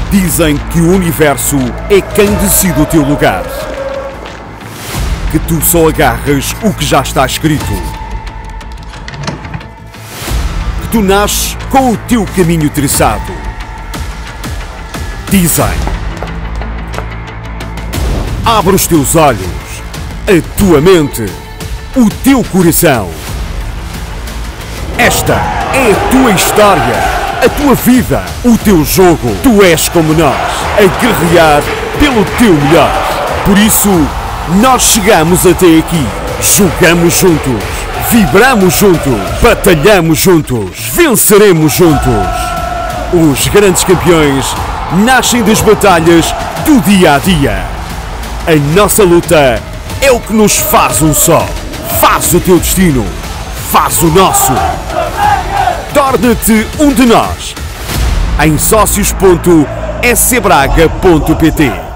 Dizem que o universo é quem decide o teu lugar. Que tu só agarras o que já está escrito. Que tu nasces com o teu caminho traçado. Dizem. Abre os teus olhos, a tua mente, o teu coração. Esta é a tua história, a tua vida, o teu jogo. Tu és como nós, a guerrear pelo teu melhor. Por isso, nós chegamos até aqui. Jogamos juntos, vibramos juntos, batalhamos juntos, venceremos juntos. Os grandes campeões nascem das batalhas do dia a dia. A nossa luta é o que nos faz um só. Faz o teu destino. Faz o nosso. Torna-te um de nós. Em sócios.scbraga.pt